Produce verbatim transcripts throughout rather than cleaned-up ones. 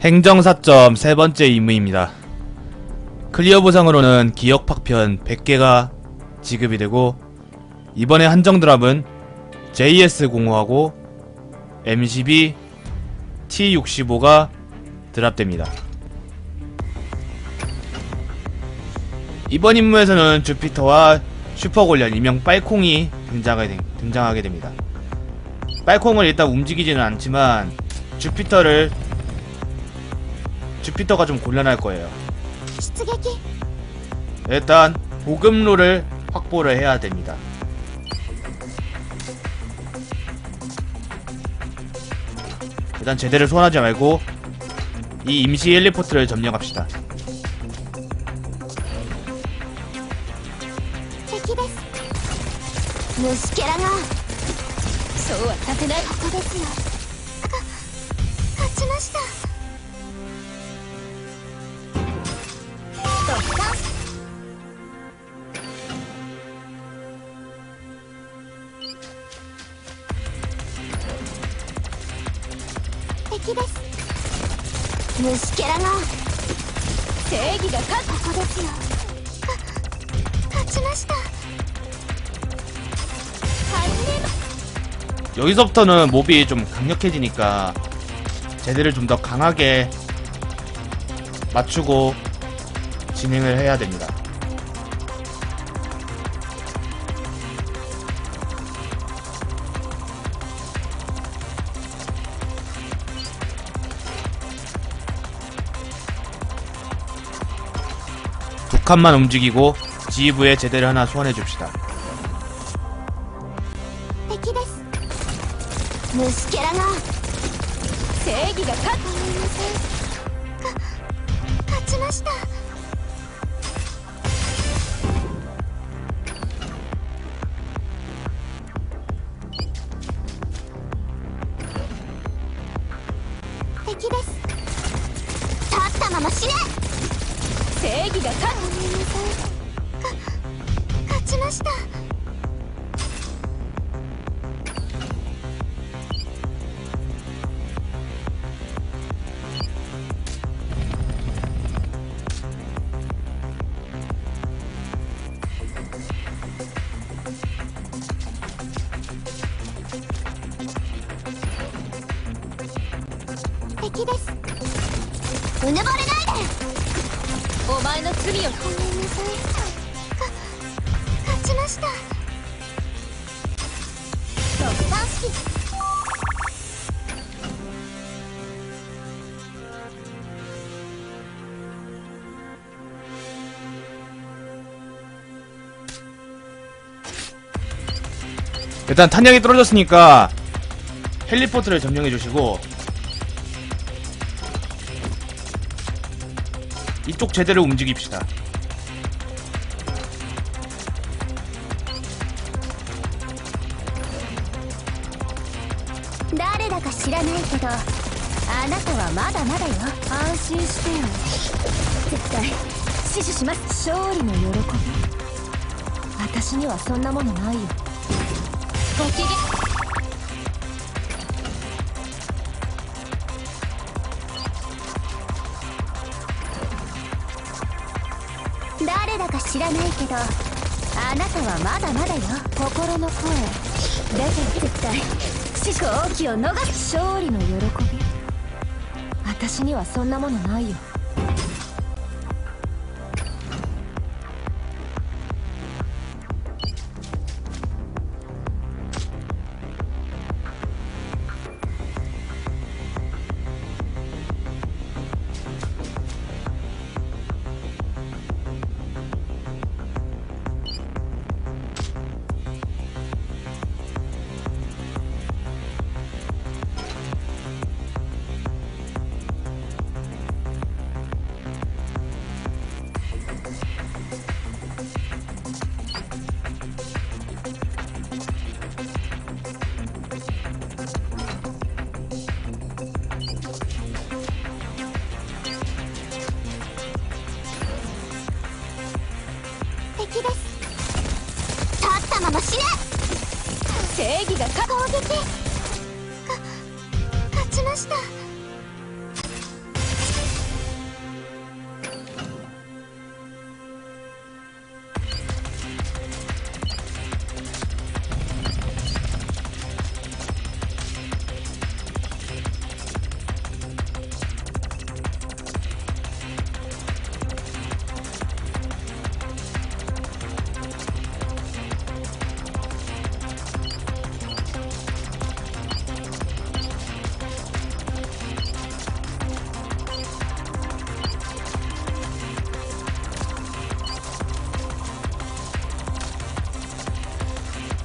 행정사점 세 번째 임무입니다. 클리어 보상으로는 기억 파편 백 개가 지급이 되고, 이번에 한정 드랍은 제이에스 공호하고 엠십이 티 육십오가 드랍됩니다. 이번 임무에서는 주피터와 슈퍼골리앗 일명 빨콩이 등장하게, 등장하게 됩니다. 빨콩은 일단 움직이지는 않지만 주피터를 주피터가 좀 곤란할 거예요. 일단 보급로를 확보를 해야 됩니다. 일단 제대로 소환하지 말고 이 임시 헬리포트를 점령합시다. 여기서부터는 몹이 좀 강력해지니까 제대를 좀 더 강하게 맞추고 진행을 해야 됩니다. 두 칸만 움직이고 지휘부에 제대를 하나 소환해 줍시다. 일단 탄약이 떨어졌으니까 헬리포트를 점령해주시고, 이쪽 제대로 움직입시다.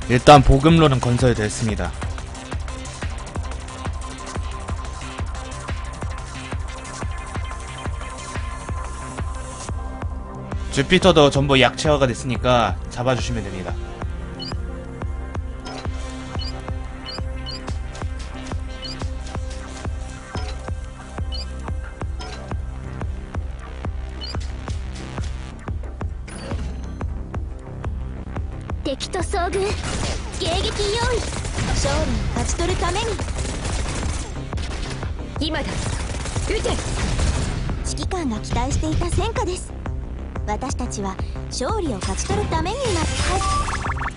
일단 보급로는 건설됐습니다. 주피터도 전부 약체화가 됐으니까 잡아주시면 됩니다. 敵と遭遇、迎撃用意。勝利を勝ち取るために。今だ、撃て。指揮官が期待していた戦果です。私たちは勝利を勝ち取るためになったは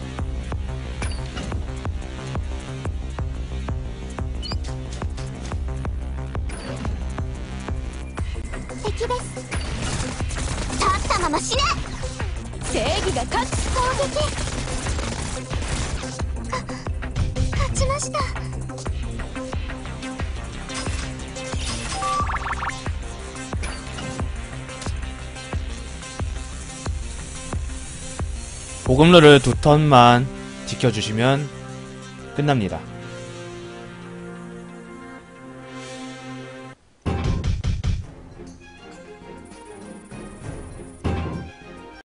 ず。敵です。立ったまま死ね。正義が勝つ。攻撃。勝ちました。 보급로를 두 턴만 지켜주시면 끝납니다.